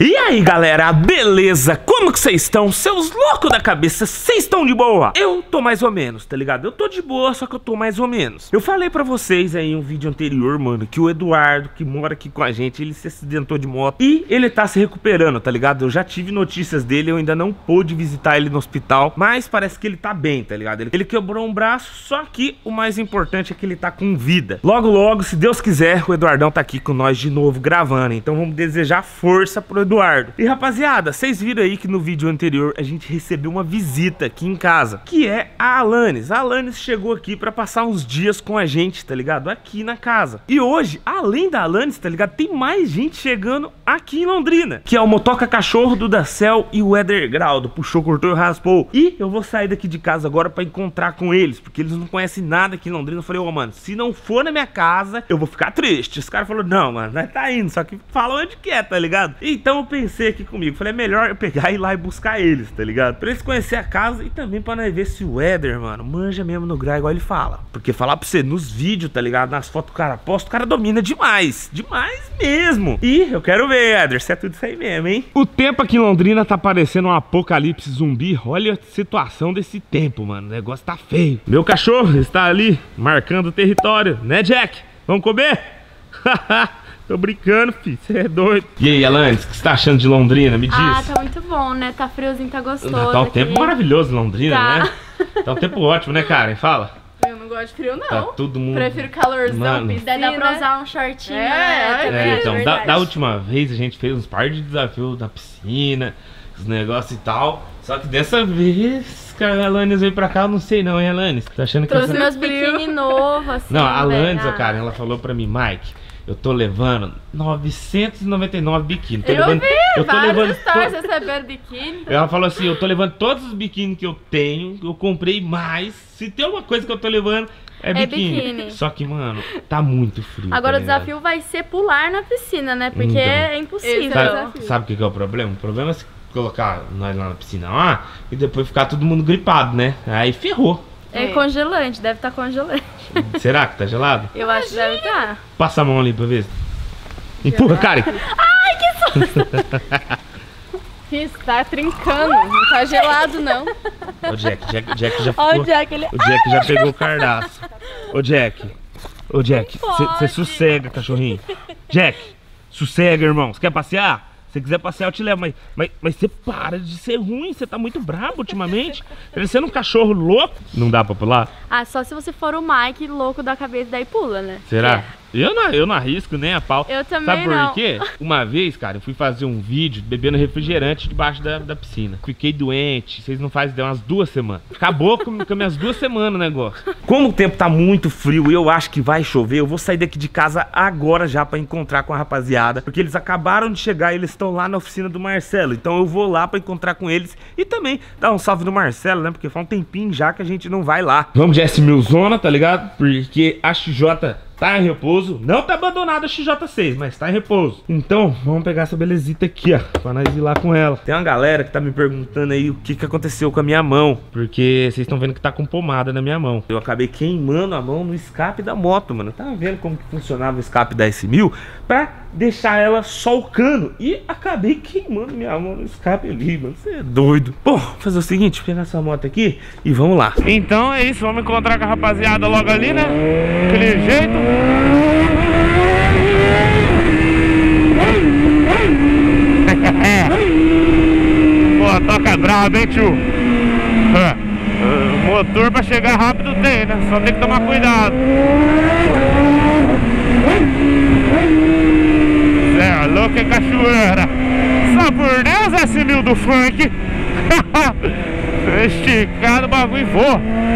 E aí galera, beleza? Como que vocês estão? Seus loucos da cabeça, vocês estão de boa? Eu tô mais ou menos, tá ligado? Eu tô de boa, só que eu tô mais ou menos. Eu falei pra vocês aí em um vídeo anterior, mano, que o Eduardo, que mora aqui com a gente, ele se acidentou de moto e ele tá se recuperando, tá ligado? Eu já tive notícias dele, eu ainda não pude visitar ele no hospital, mas parece que ele tá bem, tá ligado? Ele quebrou um braço, só que o mais importante é que ele tá com vida. Logo, logo, se Deus quiser, o Eduardão tá aqui com nós de novo gravando, então vamos desejar força pro Eduardo. E rapaziada, vocês viram aí que no vídeo anterior a gente recebeu uma visita aqui em casa, que é a Alanis. A Alanis chegou aqui pra passar uns dias com a gente, tá ligado? Aqui na casa. E hoje, além da Alanis, tá ligado? Tem mais gente chegando aqui em Londrina, que é o Motoca Cachorro do Dacel e o Éder Grau, do Puxou, Cortou e Raspou. E eu vou sair daqui de casa agora pra encontrar com eles, porque eles não conhecem nada aqui em Londrina. Eu falei, ô mano, se não for na minha casa, eu vou ficar triste. Os caras falaram, não mano, nós tá indo, só que fala onde que é, tá ligado? Então eu pensei aqui comigo, falei, é melhor eu pegar e ir lá e buscar eles, tá ligado? Pra eles conhecerem a casa e também pra nós ver se o Éder, mano, manja mesmo no grau igual ele fala. Porque falar pra você, nos vídeos, tá ligado? Nas fotos que o cara posta, o cara domina demais. Demais mesmo. E eu quero ver, Éder, se é tudo isso aí mesmo, hein? O tempo aqui em Londrina tá parecendo um apocalipse zumbi. Olha a situação desse tempo, mano. O negócio tá feio. Meu cachorro está ali, marcando o território, né, Jack? Vamos comer? Haha. Tô brincando, filho, você é doido. E aí, Alanis, o que você tá achando de Londrina? Me diz. Ah, tá muito bom, né? Tá friozinho, tá gostoso. Tá um tempo maravilhoso em Londrina, tá, né? Tá um tempo ótimo, né, Karen? Fala. Eu não gosto de frio, não. Tá todo mundo... Prefiro calorzão, mano, piscina. Dá pra usar um shortinho, né? então, da última vez a gente fez uns par de desafios na piscina, os negócios e tal. Só que dessa vez, cara, a Alanis veio pra cá, eu não sei não, hein, Alanis? Tá achando que... Trouxe meus biquíni novos, assim. Não, a Alanis, Karen, ela falou pra mim, Mike... Eu tô levando 999 biquíni. Eu tô levando stories recebendo biquíni. Ela falou assim, eu tô levando todos os biquíni que eu tenho. Eu comprei mais. Se tem uma coisa que eu tô levando, é biquíni. Só que, mano, tá muito frio. Agora tá o desafio vai ser pular na piscina, né? Porque é impossível. Sabe o que é o problema? O problema é se colocar nós lá na piscina lá e depois ficar todo mundo gripado, né? Aí ferrou. É congelante, deve estar congelante. Será que tá gelado? Eu acho que deve estar. Passa a mão ali pra ver. Empurra, Karen. Ai, que susto! Isso, tá trincando, não tá gelado não. O Jack já ficou... Ó, o Jack, ele... O Jack já pegou o cardaço. Ô Jack, você sossega, cachorrinho. Jack, sossega, irmão. Você quer passear? Se quiser passear, eu te levo, mas você para de ser ruim, você tá muito brabo ultimamente. Parecendo um cachorro louco. Não dá pra pular? Ah, só se você for o Mike louco da cabeça, daí pula, né? Será? Eu não arrisco nem a pau. Eu também não. Sabe por não. quê? Uma vez, cara, eu fui fazer um vídeo bebendo refrigerante debaixo da piscina. Fiquei doente, vocês não fazem ideia, umas 2 semanas. Acabou com minhas 2 semanas o negócio. Como o tempo tá muito frio e eu acho que vai chover, eu vou sair daqui de casa agora já pra encontrar com a rapaziada. Porque eles acabaram de chegar e eles estão lá na oficina do Marcelo. Então eu vou lá pra encontrar com eles e também dar um salve no Marcelo, né? Porque faz um tempinho já que a gente não vai lá. Vamos de S1000 tá ligado? Porque a XJ... tá em repouso, não tá abandonado a XJ6, mas tá em repouso. Então, vamos pegar essa belezita aqui, ó, pra nós ir lá com ela. Tem uma galera que tá me perguntando aí o que aconteceu com a minha mão, porque vocês estão vendo que tá com pomada na minha mão. Eu acabei queimando a mão no escape da moto, mano. Eu tava vendo como que funcionava o escape da S1000 pra deixar ela solcando e acabei queimando minha mão no escape ali, mano. Você é doido. Bom, vou fazer o seguinte, pegar essa moto aqui e vamos lá. Então é isso, vamos encontrar com a rapaziada logo ali, né? Aquele jeito. Pô, toca brabo, hein, tio? Motor pra chegar rápido tem, né? Só tem que tomar cuidado. Zé, louco é cachoeira. Só por Deus, S1000 do funk. Esticado o bagulho e voa.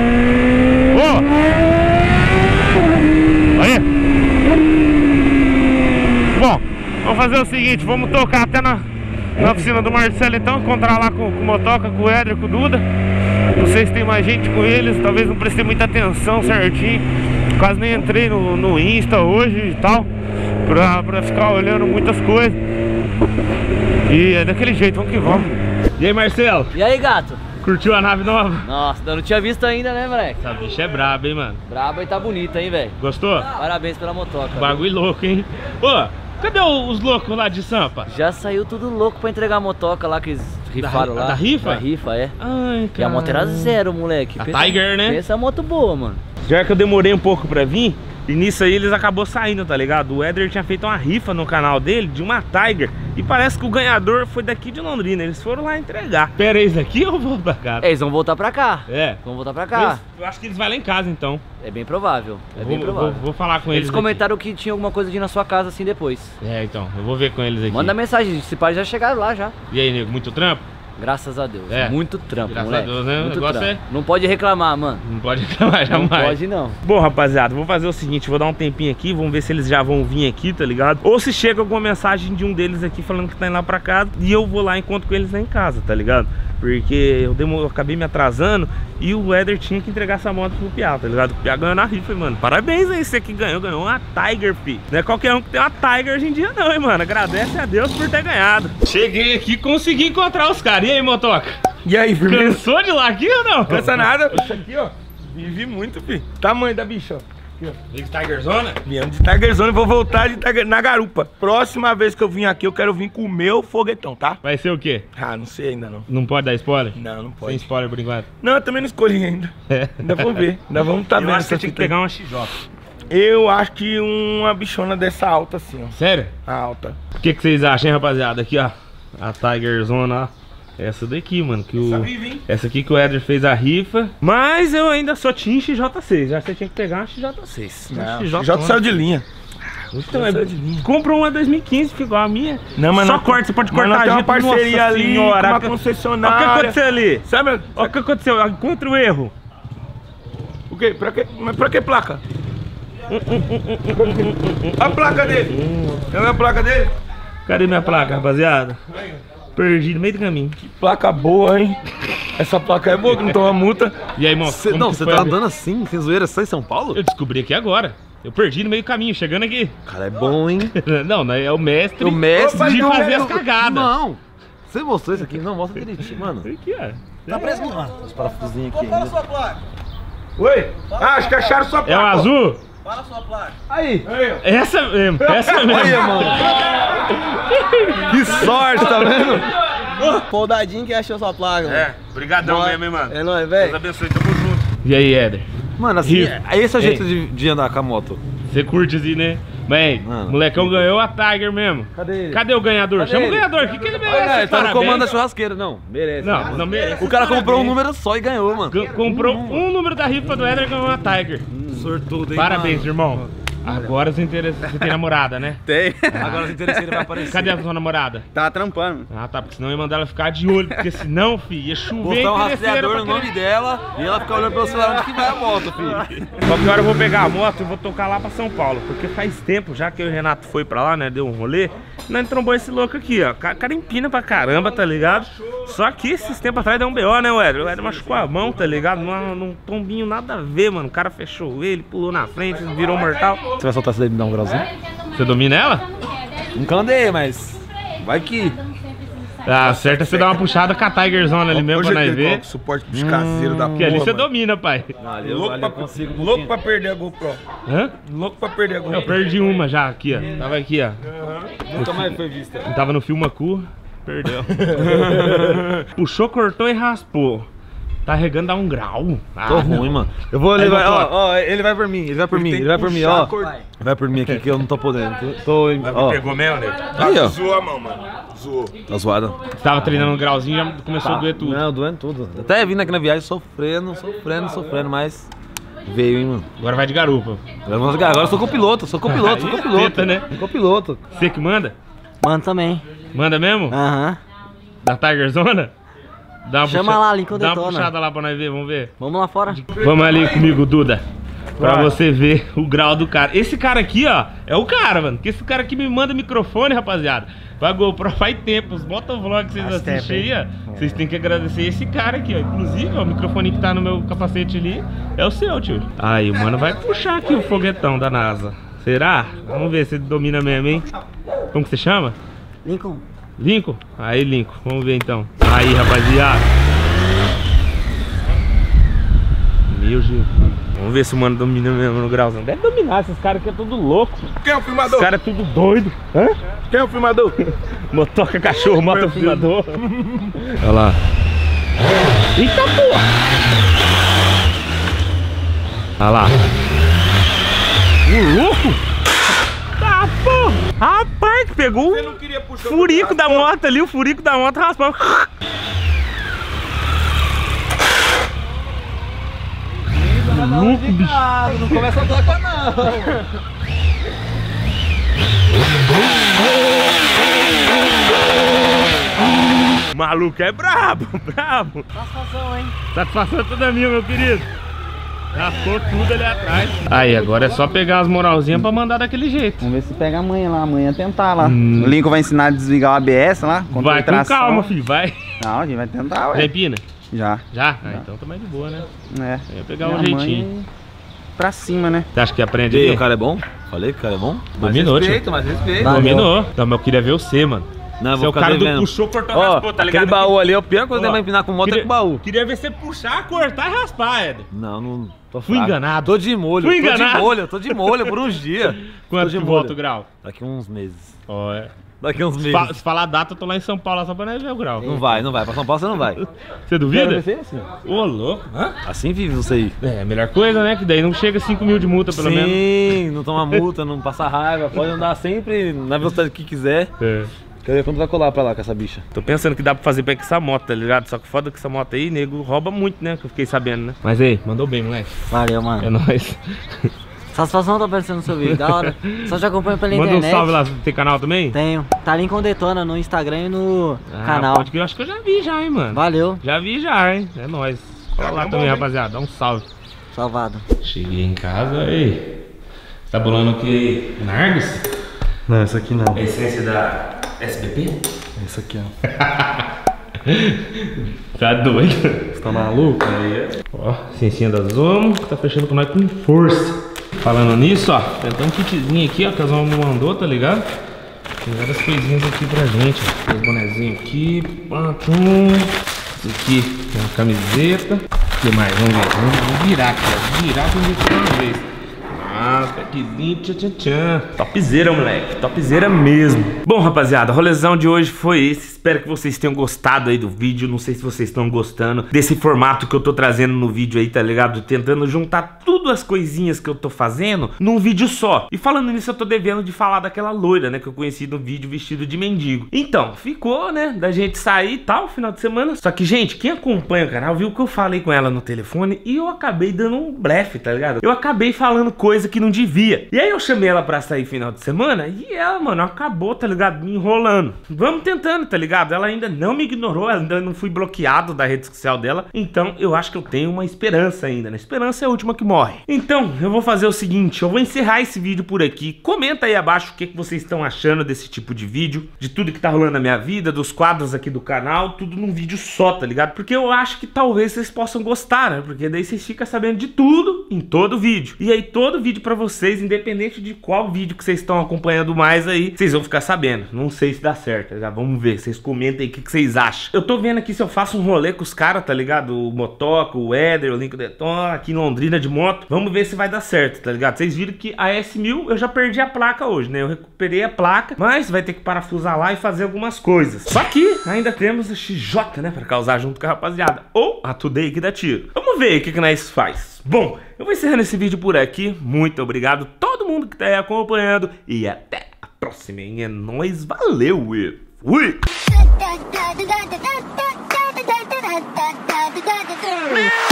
Aí. Bom, vamos fazer o seguinte, vamos tocar até na oficina do Marcelo então, encontrar lá com o Motoca, com o Éder, com o Duda. Não sei se tem mais gente com eles, talvez não prestei muita atenção certinho. Quase nem entrei no Insta hoje e tal, pra ficar olhando muitas coisas. E é daquele jeito, vamos que vamos. E aí, Marcelo? E aí, gato? Curtiu a nave nova? Nossa, eu não tinha visto ainda, né, moleque? Essa bicha é braba, hein, mano? Braba e tá bonita, hein, velho? Gostou? Parabéns pela motoca. Bagulho louco, hein? Pô, Cadê os loucos lá de Sampa? Já saiu tudo louco pra entregar a motoca lá que eles rifaram lá. Da rifa? Da rifa, é. Ai, E a moto era zero, moleque. A Tiger, né? Pensa a moto boa, mano. Já que eu demorei um pouco pra vir, e nisso aí eles acabou saindo, tá ligado? O Éder tinha feito uma rifa no canal dele de uma Tiger. E parece que o ganhador foi daqui de Londrina. Eles foram lá entregar. Pera, eles aqui ou vou pra cá? Eles vão voltar pra cá. É. Vão voltar pra cá. Eu acho que eles vão lá em casa, então. É bem provável. É bem provável. Vou falar com eles. Eles comentaram que tinha alguma coisa de ir na sua casa assim depois. É, então. Eu vou ver com eles aqui. Manda mensagem, se pá, já chegaram lá já. E aí, nego, muito trampo? Graças a Deus. É. Muito trampo, Graças moleque. a Deus, né? O Muito negócio trampo. é... Não pode reclamar, mano. Não pode reclamar jamais. Não pode, não. Bom, rapaziada, vou fazer o seguinte, vou dar um tempinho aqui, vamos ver se eles já vão vir aqui, tá ligado? Ou se chega alguma mensagem de um deles aqui falando que tá indo lá pra casa e eu vou lá e encontro com eles lá em casa, tá ligado? Porque eu acabei me atrasando e o Éder tinha que entregar essa moto pro Piá, tá ligado? O Piá ganhou na rifa, mano. Parabéns aí, você que ganhou uma Tiger, fi. Não é qualquer um que tem uma Tiger hoje em dia não, hein, mano. Agradece a Deus por ter ganhado. Cheguei aqui e consegui encontrar os caras. E aí, motoca? E aí, firmeza? Cansou de lá aqui ou não? Cansa nada. Isso aqui, ó. Vivi muito, filho. Tamanho da bicha, ó. Vem de Tiger Zona? Viemos de Tiger Zone e vou voltar de Tiger na garupa. Próxima vez que eu vim aqui, eu quero vir com o meu foguetão, tá? Vai ser o quê? Ah, não sei ainda não. Não pode dar spoiler? Não, não Sem pode. spoiler por enquanto. Não, eu também não escolhi ainda. É. Ainda vamos ver. Ainda vamos tá Eu vendo. acho que você essa tinha que fita aí. pegar uma XJ. Eu acho que uma bichona dessa alta assim, ó. Sério? A alta. O que vocês acham, hein, rapaziada? Aqui, ó. A Tiger Zona, ó. Essa daqui, mano. Essa aqui que o Éder fez a rifa. Mas eu ainda só tinha XJ6. Já você tinha que pegar uma XJ6. Não, já saiu de linha. Então, comprou uma 2015, ficou igual a minha. Não, mas só não, corta, você pode mas cortar tem uma a parceria ali senhora, com uma Olha concessionária. o que aconteceu ali. Sabe? Olha o que aconteceu. Encontra o erro. O quê? Pra quê? Mas pra que placa? A placa dele. É a placa dele? Cadê minha placa, rapaziada? Perdi no meio do caminho. Placa boa, hein? Essa placa é boa, que não toma multa. E aí, irmão? Não, você tá andando assim, sem zoeira, só em São Paulo? Eu descobri aqui agora. Eu perdi no meio do caminho, chegando aqui. Cara, é bom, hein? Não, é o mestre, O mestre de não, fazer as cagadas. Não, você mostrou isso aqui? Não, mostra direitinho, mano. Aqui, ó. Tá preso no... os parafusinhos aqui ainda. Oi? Ah, acho que acharam sua placa. É um azul? Aí! Essa mesmo, essa mesmo. Aí, mano! Que sorte, tá vendo? Poldadinho que achou sua plaga, mano. É, brigadão mesmo, hein, mano. É nóis, Deus velho. abençoe, tamo junto. E aí, Éder? Mano, assim, Rifa. esse é o jeito Ei. de andar com a moto. Você curte assim, né? Mas, Mano. molecão ganhou a Tiger mesmo. Cadê ele? Cadê o ganhador? Cadê Chama ele? o ganhador aqui que ele merece. Olha, ele tá no parabéns. comando da churrasqueira, não. Merece. Não, não merece. O cara comprou um número só e ganhou, mano. Comprou um número da rifa do Éder e ganhou uma Tiger. Sortudo, hein, Parabéns, mano. irmão. Agora você tem namorada, né? Tem. Agora os interesseiros vai aparecer. Cadê a sua namorada? Tá trampando. Ah, tá, porque senão eu ia mandar ela ficar de olho, porque senão, filho, ia chover Botar um interesseira rastreador pra no nome querer- dela e ela ficar olhando pelo celular onde que vai a moto, filho. Qualquer hora eu vou pegar a moto e vou tocar lá pra São Paulo, porque faz tempo já que eu e o Renato foi pra lá, né, deu um rolê, nós trombou esse louco aqui, ó, cara empina pra caramba, tá ligado? Só que esses tempos atrás deu um BO, né, o Éder machucou a mão, tá ligado? Num tombinho nada a ver, mano, o cara fechou ele, pulou na frente, virou mortal. Você vai soltar essa daí e me dar um grauzinho? Você domina ela? Nunca andei, mas vai que... Ah, certo é você dar uma puxada com a Tiger Zone ali mesmo pra nós ver. Suporte dos caseiros da porra, Que ali você mano. domina, pai. Louco pra perder a GoPro. Hã? Louco pra perder a Eu GoPro. perdi uma já aqui, ó. Tava aqui, ó. Nunca mais foi vista. Tava no Filmacu, perdeu. Puxou, cortou e raspou. Tá regando a 1 grau. Ah, Tô não. ruim, mano. Eu vou Aí, levar, motoca. ó, ele vai por mim, ele vai por mim, tem ele que vai por mim, puxar, ó. cortar. Vai por mim aqui que eu não tô podendo. Tô ó, Pegou mesmo, né? Aí, ó. Zoou a mão, mano. Zoou. tá zoada. Tava treinando um grauzinho e já começou a doer tudo. Não, doendo tudo. Até vindo aqui na viagem sofrendo, mas veio, hein, mano. Agora vai de garupa. Agora eu sou copiloto, sou copiloto. Teta, né? Copiloto. Você que manda? Mano, também. Manda mesmo? Aham. Da Tiger Zona? Dá uma Chama lá, Lincoln Dá uma detona. puxada lá pra nós ver, vamos ver. Vamos lá fora. Vamos ali comigo, Duda. Pra você ver o grau do cara. Esse cara aqui, ó, é o cara, mano. Que esse cara aqui me manda microfone, rapaziada. Pra GoPro faz tempo. Os motovlogs que vocês assistem aí, ó. Vocês têm que agradecer esse cara aqui, ó. Inclusive, ó, o microfone que tá no meu capacete ali é o seu, tio. Aí, o mano vai puxar aqui o foguetão da NASA. Será? Vamos ver se ele domina mesmo, hein? Como que você chama? Lincoln. Lincoln? Aí, Lincoln. Vamos ver então. Aí, rapaziada. Meu Deus. Vamos ver se o mano domina mesmo no grauzão. Deve dominar, esses caras aqui é tudo louco. Quem é o filmador? Esses caras é tudo doido. Hã? Quem é o filmador? Motoca cachorro, moto filmador. Olha lá. Eita porra! Olha lá. O louco! Tá porra! Rapaz, pegou Você o não queria puxar furico da moto ali, o furico da moto raspou. Louco, bicho. Não começa a tocar, não. O maluco é brabo, brabo. Satisfação, hein? Satisfação toda minha, meu querido. Raspou tudo ali atrás. Aí, agora é só pegar as moralzinhas pra mandar daquele jeito. Vamos ver se pega amanhã lá. Amanhã tentar lá. O Lincoln vai ensinar a desligar o ABS lá. Vai com tração. calma, filho, vai. Não, a gente vai tentar, ué. Já empina? Já. Já? Ah, então tá mais de boa, né? É. Ia pegar Minha um jeitinho. mãe pra cima, né? Você acha que aprende E aí, ali? o cara é bom? Falei que o cara é bom? Dominou, tio. Respeito, mas respeito. Valeu. Dominou. Não, mas eu queria ver você, mano. Não, eu Você é vou o ficar cara do devendo. puxou, cortou, Ó, raspou, tá ligado? aquele baú ali é a pior coisa Ó, que vai empinar com moto é com baú. Queria ver você puxar, cortar e raspar, Ed. Não tô Fui fraco. enganado. Tô de molho, Fui tô enganado. tô de molho por uns dias. Quanto Tô de que molho. volta o grau? Daqui uns meses. Ó, é. Daqui uns Se meses. falar a data, eu tô lá em São Paulo só pra nós ver o grau. Não vai. Pra São Paulo você não vai. Você duvida? Quero ver assim. Ô, louco. Hã? Assim vive você aí. É, a melhor coisa, né? Que daí não chega a 5 mil de multa, pelo menos. Sim, não toma multa, não passa raiva, pode andar sempre na velocidade que quiser. É. Quero ver quando vai colar pra lá com essa bicha. Tô pensando que dá pra fazer pra essa moto, tá ligado? Só que foda que essa moto aí, nego, rouba muito, né? Que eu fiquei sabendo, né? Mas aí, mandou bem, moleque. Valeu, É mano. nóis. Satisfação tá aparecendo no seu vídeo, da hora. Só te acompanho pela Manda um internet. salve lá, tem canal também? Tenho. Tá Lincoln Detona no Instagram e no canal. Pode que eu acho que eu já vi já, hein, mano. Valeu. Já vi já, hein? É nóis. Cola lá também, rapaziada. Dá um salve. Salvado. Cheguei em casa, aí. Tá bolando aqui Nargis? Não, essa aqui não. A essência da SBP? Essa aqui, ó. Tá doido? Você tá maluco? Ó, essencinha da Zomo, que tá fechando com nós com força. Falando nisso, ó, tem até um kitzinho aqui, ó, que a Zomo me mandou, tá ligado? Tem várias coisinhas aqui pra gente, ó. Tem os bonezinhos aqui, pum. Isso aqui tem uma camiseta. O que mais? Vamos ver. Vamos virar aqui, ó. Virar com gente uma vez. Ah, packzinho, tchan. Topzera, moleque. Topzera mesmo. Bom, rapaziada, o rolezão de hoje foi esse. Espero que vocês tenham gostado aí do vídeo. Não sei se vocês estão gostando desse formato que eu tô trazendo no vídeo aí, tá ligado? Tentando juntar tudo as coisinhas que eu tô fazendo num vídeo só. E falando nisso, eu tô devendo de falar daquela loira, né? Que eu conheci no vídeo vestido de mendigo. Então, ficou, né? Da gente sair e tal, final de semana. Só que, gente, quem acompanha o canal viu que eu falei com ela no telefone e eu acabei dando um blefe, tá ligado? Eu acabei falando coisa que não devia. E aí eu chamei ela pra sair final de semana e ela, mano, acabou, tá ligado? Me enrolando. Vamos tentando, tá ligado? Ela ainda não me ignorou, ela ainda não fui bloqueado da rede social dela. Então eu acho que eu tenho uma esperança ainda, né? Esperança é a última que morre. Então eu vou fazer o seguinte, eu vou encerrar esse vídeo por aqui. Comenta aí abaixo o que vocês estão achando desse tipo de vídeo, de tudo que tá rolando na minha vida, dos quadros aqui do canal, tudo num vídeo só, tá ligado? Porque eu acho que talvez vocês possam gostar, né? Porque daí vocês ficam sabendo de tudo em todo vídeo. E aí todo vídeo pra vocês, independente de qual vídeo que vocês estão acompanhando mais aí, vocês vão ficar sabendo. Não sei se dá certo, tá ligado? Vamos ver, vocês comentem aí o que vocês acham. Eu tô vendo aqui se eu faço um rolê com os caras, tá ligado? O Motoca, o Éder, o Lincoln Detona, aqui em Londrina de moto. Vamos ver se vai dar certo, tá ligado? Vocês viram que a S1000 eu já perdi a placa hoje, né? Eu recuperei a placa, mas vai ter que parafusar lá e fazer algumas coisas. Só que ainda temos a XJ, né? Pra causar junto com a rapaziada. Ou a Today que dá tiro. Vamos ver o que nós faz. Bom, eu vou encerrando esse vídeo por aqui. Muito obrigado a todo mundo que tá aí acompanhando. E até a próxima, hein? É nóis, valeu e fui!